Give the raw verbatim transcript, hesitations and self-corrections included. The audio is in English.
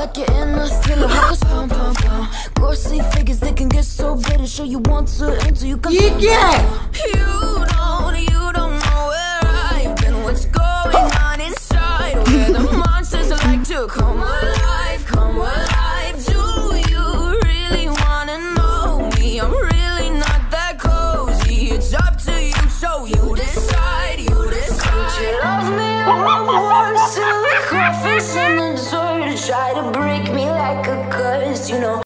like you're in a thriller. Hookers, pum, pum, pum. Ghostly figures, they can get so bitter. Show you want to enter, you can. Yeah. You don't, you don't know where I've been. What's going on inside? Where the monsters like to come alive, come alive. Do you really wanna know me? I'm really not that cozy. It's up to you, so you decide, you decide. Would you love me once till the coffins in the door? Try to break me like a curse, you know.